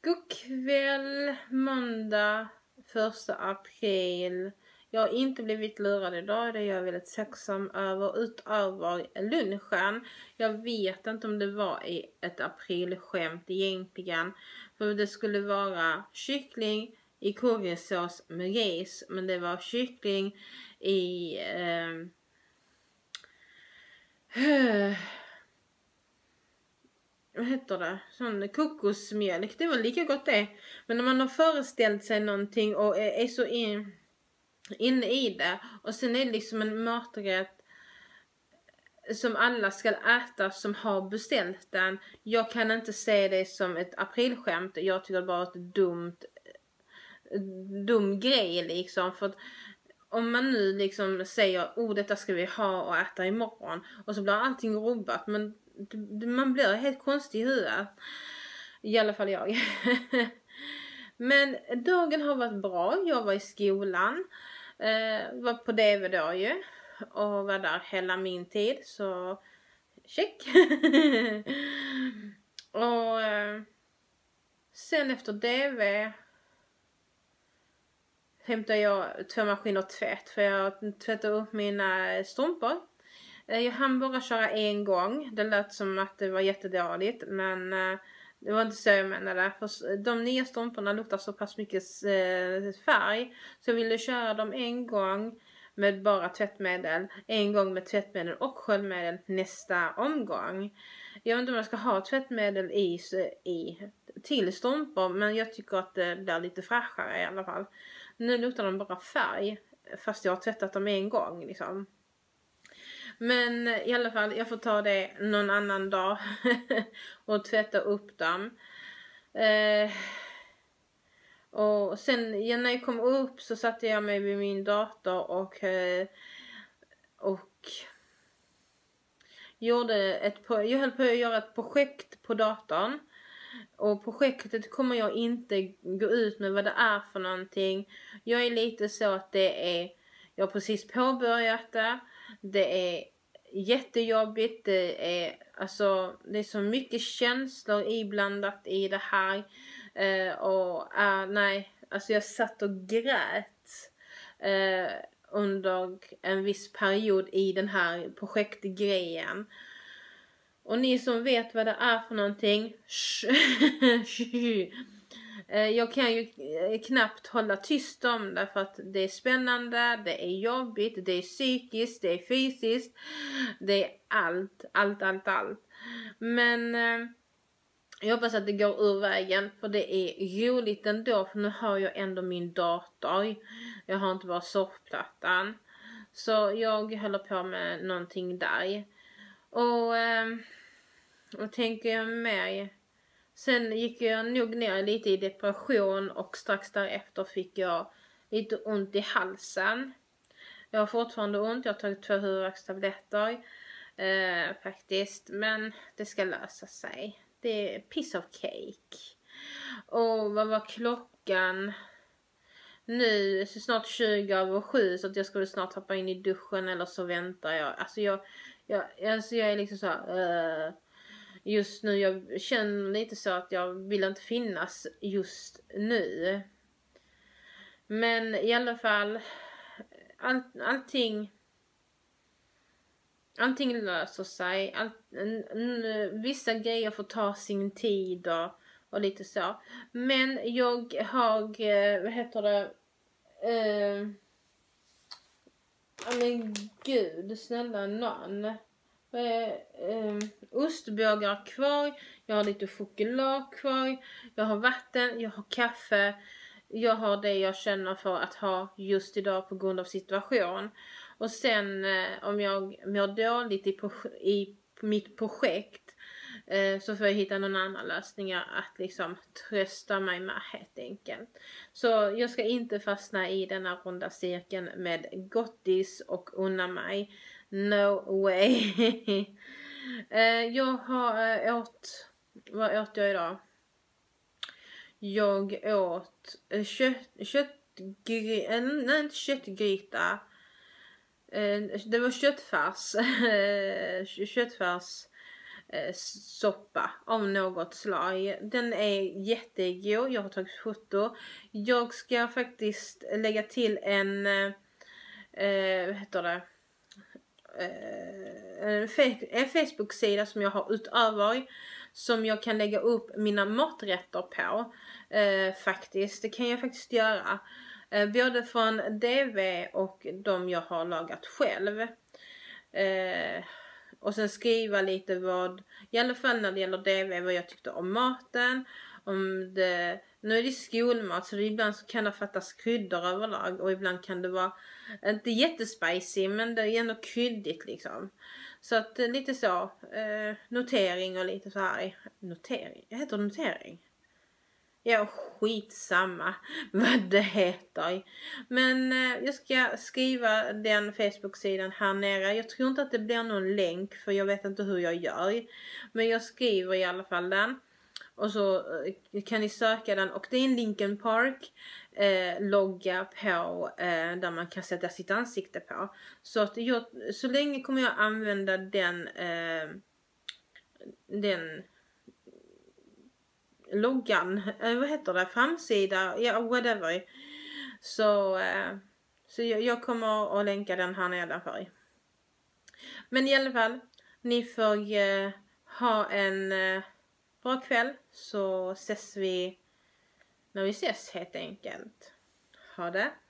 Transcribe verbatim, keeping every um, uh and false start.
God kväll, måndag första april. Jag har inte blivit lurad idag, det är jag väldigt tacksam över, utöver lunchen. Jag vet inte om det var i ett aprilskämt egentligen. För det skulle vara kyckling i currysås med ris, men det var kyckling i... Eh, vad heter det? Sån kokosmjölk. Det var lika gott det. Men när man har föreställt sig någonting och är, är så in, inne i det. Och sen är det liksom en maträtt som alla ska äta som har beställt den. Jag kan inte se det som ett aprilskämt. Jag tycker bara att det är dumt. Dum grej liksom. För att om man nu liksom säger, oh detta ska vi ha och äta imorgon. Och så blir allting rubbat. Men man blir helt konstig i huvudet. I alla fall jag. Men dagen har varit bra. Jag var i skolan. Eh, var på D V då ju. Och var där hela min tid. Så check. Och eh, sen efter D V hämtade jag två maskiner tvätt. För jag tvättade upp mina strumpor. Jag hann bara köra en gång. Det lät som att det var jättedåligt. Men det var inte så jag menade. För de nya strumporna luktar så pass mycket färg. Så jag ville köra dem en gång med bara tvättmedel. En gång med tvättmedel och sköljmedel nästa omgång. Jag vet inte om jag ska ha tvättmedel i, i till strumpor. Men jag tycker att det blir lite fräschare i alla fall. Nu luktar de bara färg. Fast jag har tvättat dem en gång liksom. Men i alla fall, jag får ta det någon annan dag och tvätta upp dem. Eh, och sen ja, när jag kom upp så satte jag mig vid min dator och, eh, och gjorde ett, jag höll på att göra ett projekt på datorn. Och projektet kommer jag inte gå ut med vad det är för någonting. Jag är lite så att det är, jag har precis påbörjat det. Det är jättejobbigt. Det är, alltså, det är så mycket känslor iblandat i det här. Eh, och äh, nej, alltså jag satt och grät eh, under en viss period i den här projektgrejen. Och ni som vet vad det är för någonting. Jag kan ju knappt hålla tyst om det. För att det är spännande. Det är jobbigt. Det är psykiskt. Det är fysiskt. Det är allt. Allt, allt, allt. Men jag hoppas att det går ur vägen. För det är roligt ändå. För nu har jag ändå min dator. Jag har inte bara surfplattan. Så jag håller på med någonting där. Och, eh, och tänker jag med. Sen gick jag nog ner lite i depression. Och strax därefter fick jag lite ont i halsen. Jag har fortfarande ont. Jag har tagit två huvudvärkstabletter. Eh, faktiskt. Men det ska lösa sig. Det är piece of cake. Och vad var klockan? Nu är det snart tjugo över sju. Så att jag skulle snart hoppa in i duschen. Eller så väntar jag. Alltså jag... Jag, alltså jag är liksom så här, uh, just nu jag känner lite så att jag vill inte finnas just nu. Men i alla fall all, allting allting löser sig. All, n, n, vissa grejer får ta sin tid och, och lite så. Men jag har, uh, vad heter det? Uh, Ja men gud, snälla nån. Eh, eh, ostbågar kvar. Jag har lite choklad kvar. Jag har vatten, jag har kaffe. Jag har det jag känner för att ha just idag på grund av situation. Och sen eh, om jag mår dåligt i, i mitt projekt. Eh, så får jag hitta någon annan lösningar att liksom trösta mig med helt enkelt. Så jag ska inte fastna i denna runda cirkeln med gottis och unna mig. No way. eh, jag har äh, åt, vad åt jag idag? Jag åt äh, kött, köttgryta, äh, nej inte köttgryta. Eh, det var köttfärs. köttfärs. eh, soppa av något slag. Den är jättegod. Jag har tagit foto. Jag ska faktiskt lägga till en eh, vad heter det? En, en Facebook-sida som jag har utöver, som jag kan lägga upp mina maträtter på eh, faktiskt. Det kan jag faktiskt göra. Eh, både från D V och de jag har lagat själv. Eh, och sen skriva lite vad, i alla fall när det gäller D V, vad jag tyckte om maten. Om det, nu är det skolmat, så det ibland så kan det fattas kryddor överlag. Och ibland kan det vara, inte jättespicy, men det är ändå kryddigt liksom. Så att lite så, eh, notering och lite så här. Notering? Jag heter notering. Ja, skitsamma vad det heter. Men eh, jag ska skriva den Facebook-sidan här nere. Jag tror inte att det blir någon länk, för jag vet inte hur jag gör. Men jag skriver i alla fall den. Och så eh, kan ni söka den. Och det är en Linkin Park eh, logga på eh, där man kan sätta sitt ansikte på. Så att jag, så länge kommer jag använda den eh, den loggan, eh, vad heter det, framsida, ja whatever. Så eh, så jag, jag kommer att länka den här nedanför. Men i alla fall, ni får eh, ha en eh, bra kväll, så ses vi när vi ses helt enkelt. Ha det!